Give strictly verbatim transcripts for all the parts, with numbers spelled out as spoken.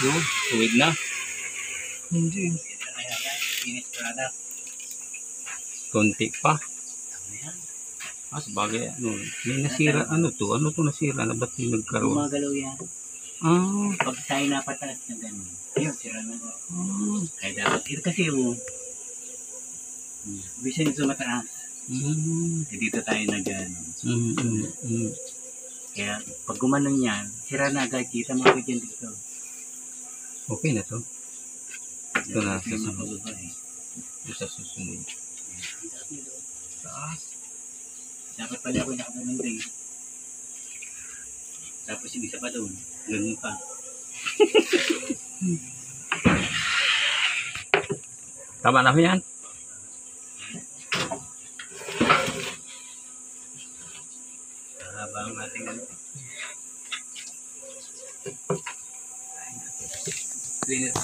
Yun, tuwid na. Hindi. Konti pa. Ah, sabagay, ano, may nasira, ano to? Ano to nasira na ba't yung nagkaroon? Gumagalaw yan. Ah. Pag tayo napatalas na gano'n, ayun, sira na gano'n. Ah. Kaya dapat, ito kasi yung, bisa nito mataas. Mm. Eh, dito tayo na gano'n. Mm, mm, mm. Kaya, pag gumanon yan, sira na agad, kita mo agad yan dito. Okay na to. Ito na, Ito sa yung susunod. mapababa eh. Ito sa susunod. Taas. Dapat pala ako nakapamunday. Tapos yung isa pa doon, ganun pa. Tama na yan? Haba ang ating ano. Cleaner.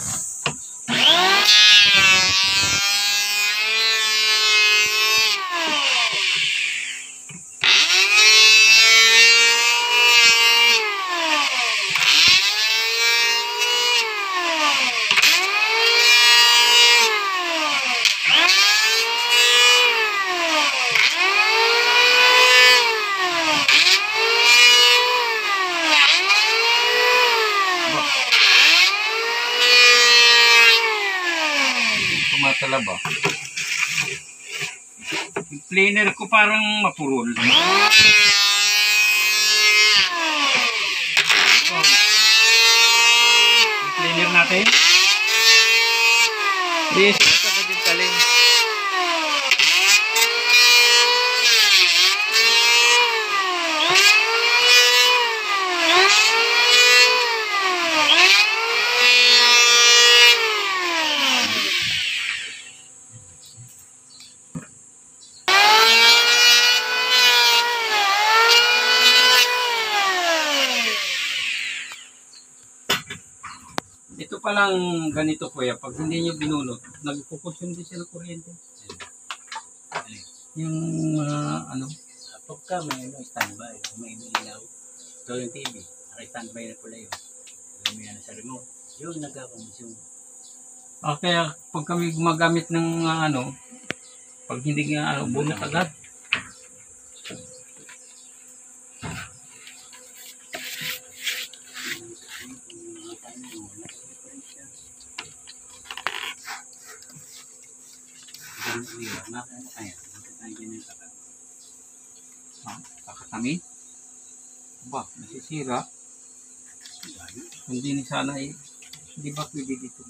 Tumatalaba. Yung cleaner ko parang mapurol. Oh. Yung cleaner natin. Yes, ito ba din talim? Ito palang ganito kuya, pag hindi nyo binunot, nagkukonsume din sila kuryente. Yung uh, ano? Pagka may ano, standby, may ilaw. Ito yung T V, naka-standby na pala yun. Alam mo yan sa remote. Yung nagkakonsume. Ah, kaya pag kami gumagamit ng uh, ano, pag hindi nga uh, bunot agad. Ah, kakatami? Ba, nasisira. Hindi ni sana eh. Hindi ba pwede dito?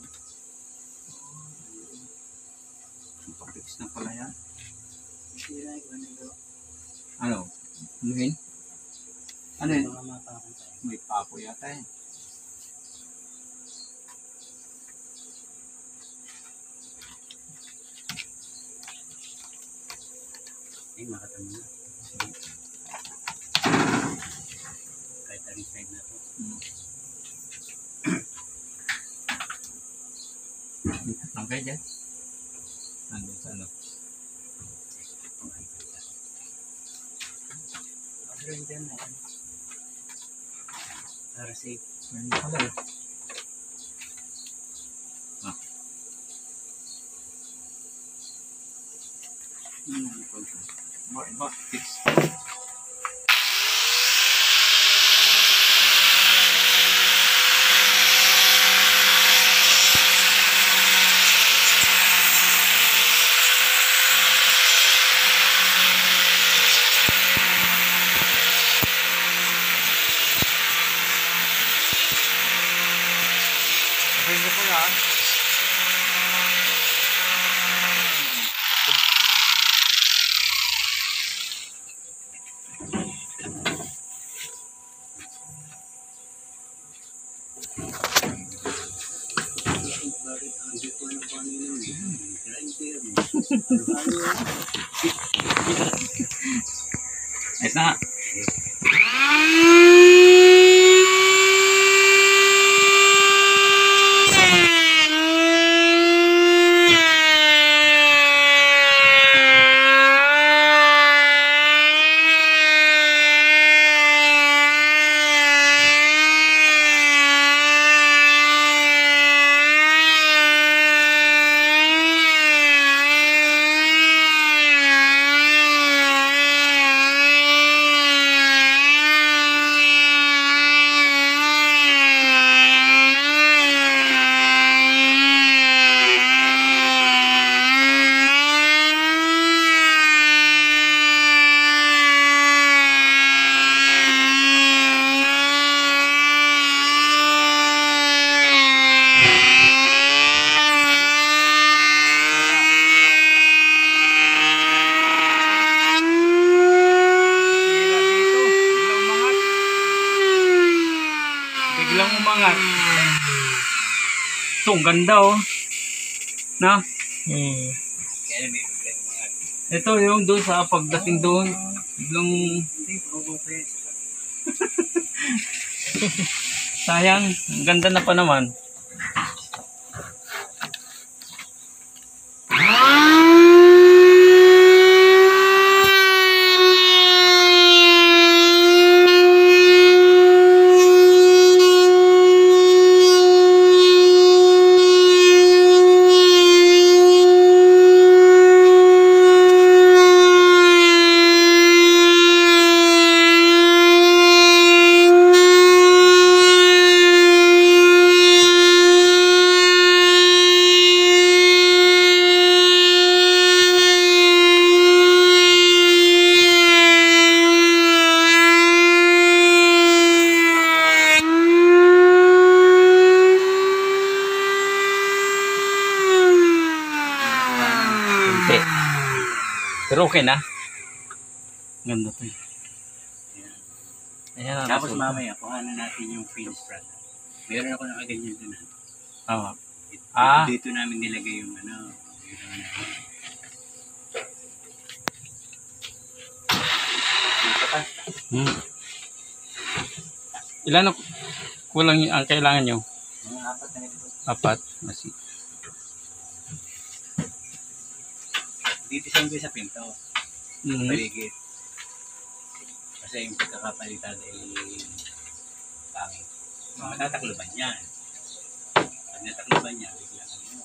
Papix na pala yan. Ano? Ano yun? Ano yun? May papo yata eh. Ay, makatami na. Kahit ang side na ito. Hmm. Ang kaya dyan? Nandun sa ano? Pag-rin dyan na yan. Para safe. Ano pala eh? Ah. Hmm. Iba, iba. Fix. Sabihin ko pala. Ayos na. Biglang umangat. Ito, ang ganda oh. Na? Hmm. Kaya may problema mga. Ito yung doon sa pagdating doon. Biglang Hindi, probo pa yan. sayang. Ang ganda na pa naman. Kunti. Pero okay na. Ganda to. Ayan na. Tapos mamaya, kuhanan natin yung finish product. Meron ako nakaganyan doon. Oo. Dito, Ah. dito namin nilagay yung ano. Yung, ano. Dito pa. Hmm. Ilan na kulang y- ang kailangan nyo? Mga apat na nito. Apat. Masi. Didesign ko sa pinto. Mm. Paligid. Kasi yung pagkakapalitan ay pangit. Matatakloban yan. Pag natakloban yan, bigla ka nyo.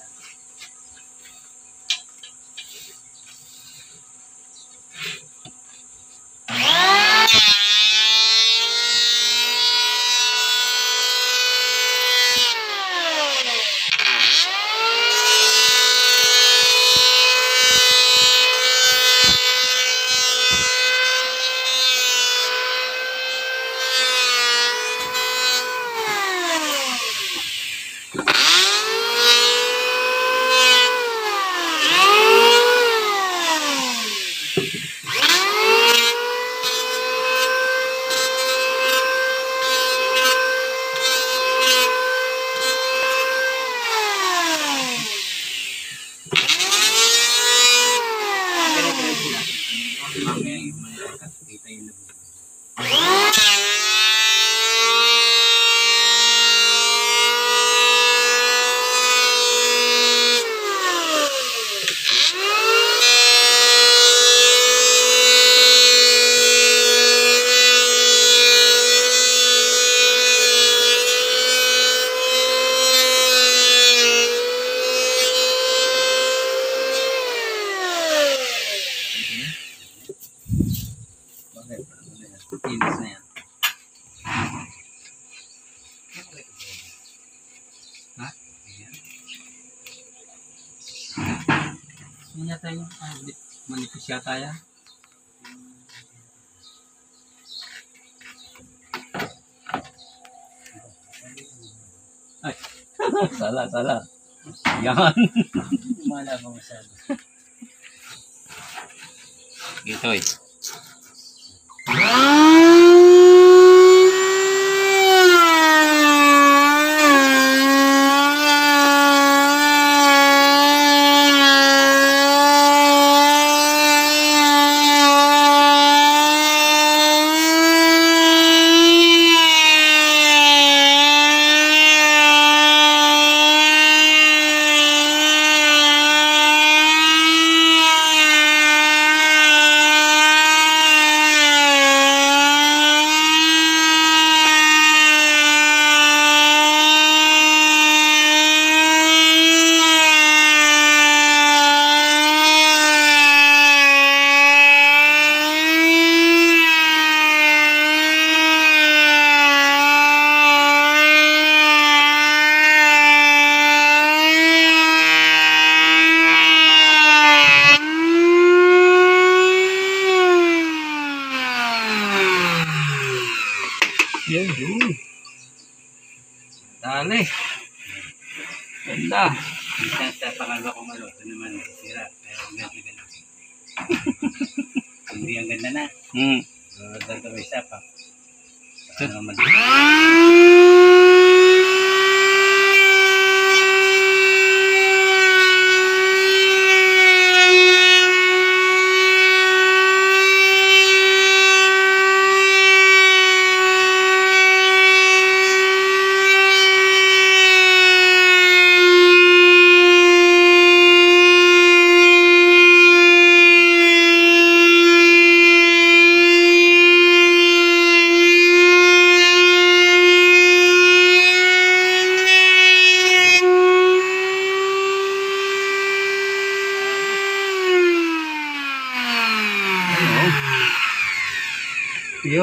Kaya-kaya sila. Mamaya yung mga kita yung labuhan. Bakit? Inis na yan. Ha? Ayan. Ano yata yung ah, di- manipis yata yan? Ay. Sala, sala. Yan. Umala ko masyado. Ito eh. Yan, yun. Dali. Ganda. Minsan sa pangalawa kong ano, ito naman, sira. Kaya ang ganda ganda. Hindi ang ganda na. Hmm. Uh, ganito may isa pa. Ano naman.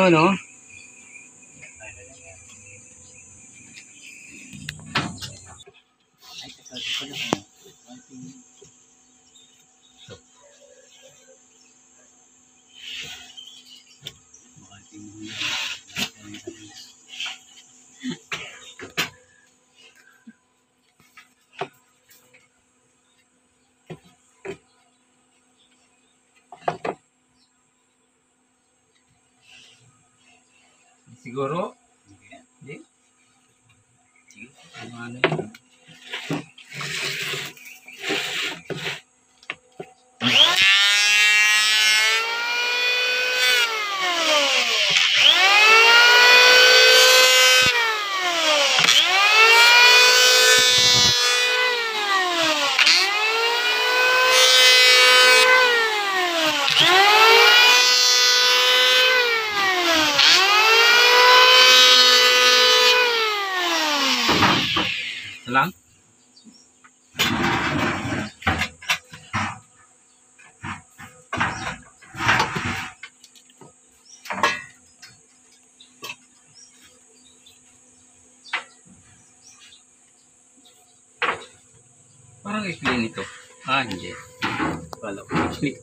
ano, no? Ay, teka, teka lang. ano. Konting- Ito. Konting huli. Siguro? Hindi. Hindi. Sige. Ano ano yun? Ito lang? Parang i-clean ito. Ah, hindi. Wala ko i-clean.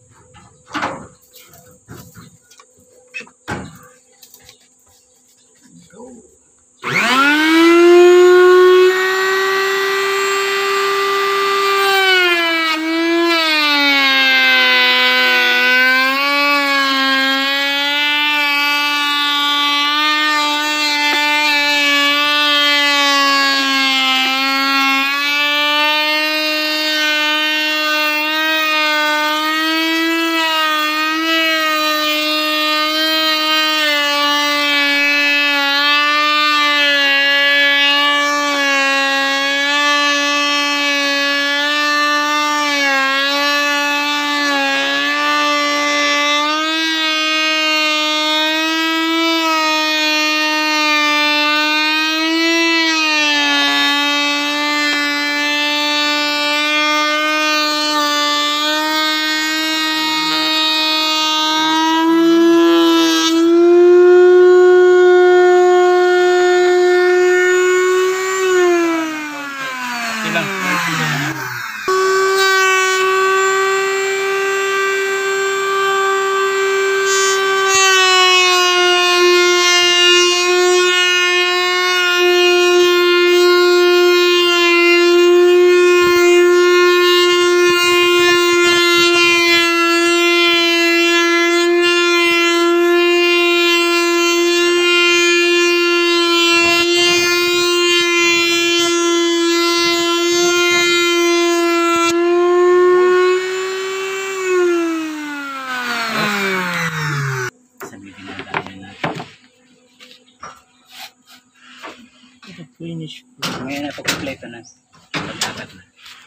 Finish. Ngayon na pagkumpleto na. Pag-apat na.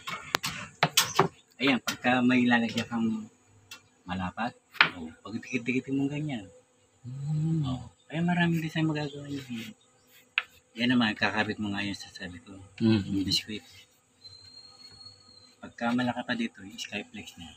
Ayan, pagka may lalagyan kang malapat, oh, pag dikit-dikitin mo ganyan. Hmm. Oh, ay maraming design magagawa niyo. Yan naman, kakabit mo nga yun sa sabi ko. Mm. Yung biskuit. Pagka malaka pa dito, yung Skyflex na.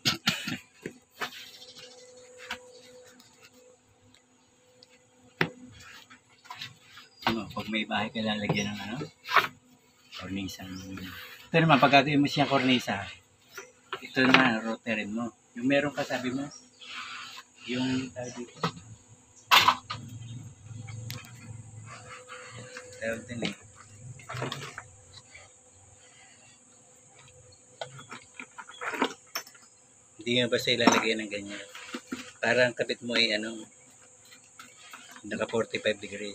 Ano, pag may bahay ka lalagyan ng ano, cornisa. Ito naman, pagkatuin mo siya cornisa, ito naman, roterin mo. Yung meron ka, sabi mo, yung tawag dito. Tawag din eh. Hindi nga basta ilalagay ng ganyan. Parang kapit mo ay ano, naka forty-five degrees.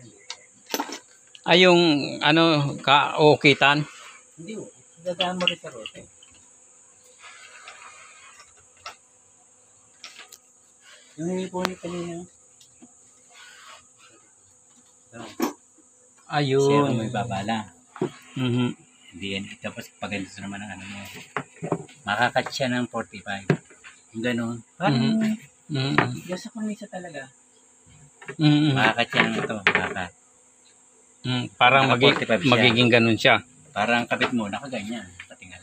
Ay, yung ano, ka-okitan. Hindi oh, gagaan mo rin sa rote. Yung hinipon kanina. No. Siya Ayun. kung may babala. Mhm. Hindi yan. Tapos pag ganito naman ang ano mo. Makakat siya ng forty-five. Yung gano'n. Parang Mhm. yung sa kumisa talaga. Mhm. Makakat siya ng ito. Makakat. Mm, parang Naka magi- forty-five siya. magiging ganun siya. Parang kapit mo, nakaganyan. Patingala.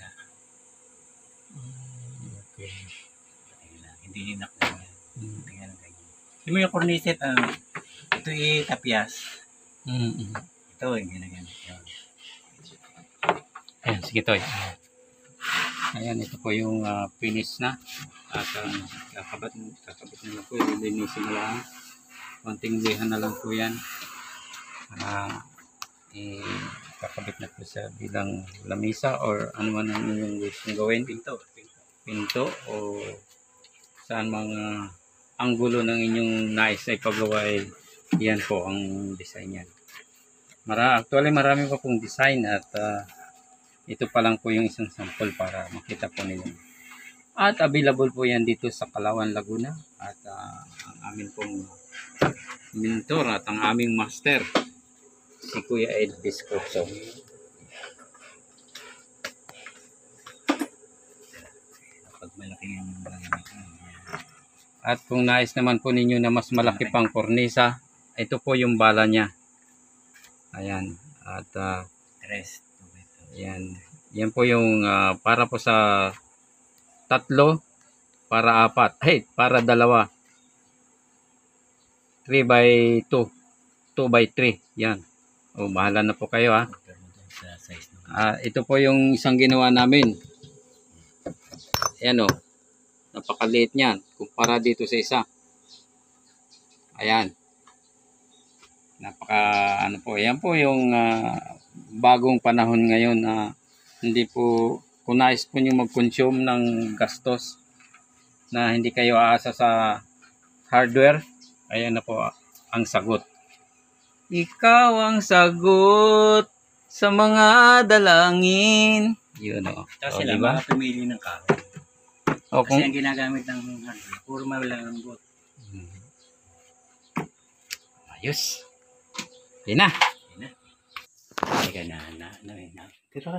Okay. Patingala. Hindi nakaganya. Patingala ganyan. Yung mo yung cornice, ano, ito i-tapyas. Mm-mm. Ito yung ginagamit yun. Ayan, sige Toy. Ayan, ito po yung uh, finish na. At uh, kakabat, kakabat na lang po. Linisin na lang. Konting lihan na lang po yan. Uh, eh, kakabit na po sa bilang lamisa or ano man ang inyong gusto gawin. Pinto. Pinto o saan mga anggulo ng inyong nais na ipagawa ay yan po ang design yan. Mara, actually marami pa pong design at uh, ito pa lang po yung isang sample para makita po ninyo. At available po yan dito sa Calauan, Laguna. At uh, ang aming pong mentor at ang aming master, si Kuya Ed Discorso. Pag malaki yung At kung nais naman po ninyo na mas malaki pang kornisa, ito po yung bala niya. Ayan. At uh, rest. Yan. Yan po yung uh, para po sa tatlo, para apat. Hey, para dalawa. three by two. two by three. Yan. O, bahala na po kayo ha. Uh, ito po yung isang ginawa namin. Ayan o. Napakaliit niyan. Kumpara dito sa isa. Ayan. Napaka ano po. Ayan po yung uh, bagong panahon ngayon na uh, hindi po, kung nais po nyo mag-consume ng gastos na hindi kayo aasa sa hardware, ayan na po ang sagot. Ikaw ang sagot sa mga dalangin. Yun o. Kasi o, sila diba? mga pumili ng kahoy. O, Kasi kung, ang ginagamit ng hardware, puro malambot. hmm. Ayos. Yan na. Teka na, na, na, na. Pero,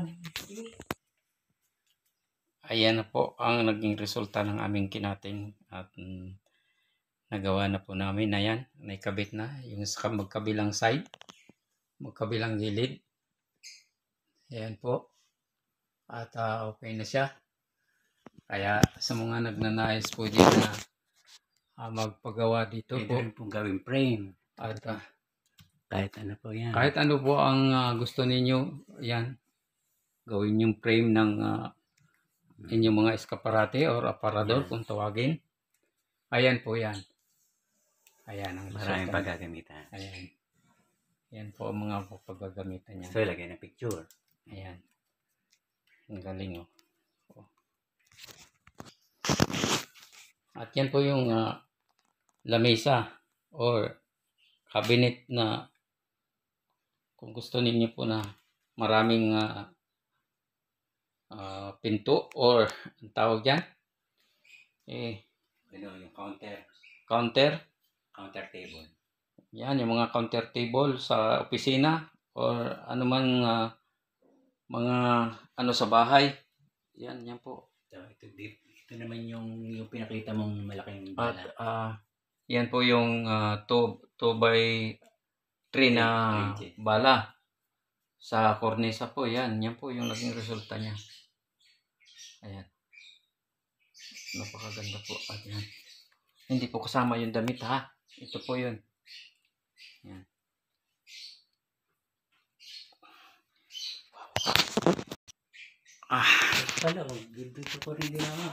ayan na po ang naging resulta ng aming kinating at mm, nagawa na po namin na yan. Naikabit na yung sa magkabilang side, magkabilang gilid. Ayan po. At uh, okay na siya. Kaya sa mga nagnanais po dito na uh, magpagawa dito pwede po. rin pong gawing frame. At uh, Kahit ano po yan. kahit ano po ang uh, gusto ninyo, yan. Gawin yung frame ng uh, inyong mga eskaparate or aparador kung tawagin. Ayan po yan. Ayan ang Maraming resulta. paggagamitan. Ayan. Yan po ang mga paggagamitan niya. So, lagay na picture. Ayan. Ang galing oh. Oh. At yan po yung uh, lamesa or cabinet na kung gusto niyo po na maraming uh, uh, pinto or ang tawag dyan eh, Ano, yung counter. counter. Counter table. Yan, yung mga counter table sa opisina or ano man uh, mga ano sa bahay. Yan, yan po. Ito, ito, ito naman yung, yung pinakita mong malaking At bala. uh, yan po yung uh, two by three na bala sa kornisa po. Yan, yan po yung naging resulta niya. Ayan. Napakaganda po. At yan. Hindi po kasama yung damit ha. Ito po yun. Yan. Ah. Pala, oh, dito ko rin ginawa.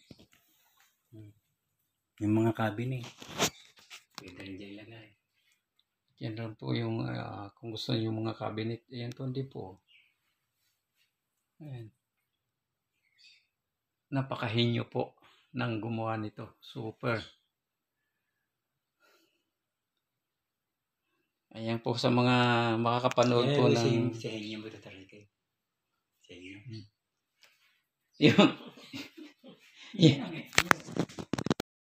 Yung mga cabinet. Pwede rin dyan ilagay. Yan lang po yung uh, kung gusto niyo yung mga cabinet. Ayan po, hindi po. Ayan. Napakahinyo po ng gumawa nito. Super. Ayan po sa mga makakapanood po Sa ng... sa inyo mo ito talaga. Sa inyo. Yung... yung...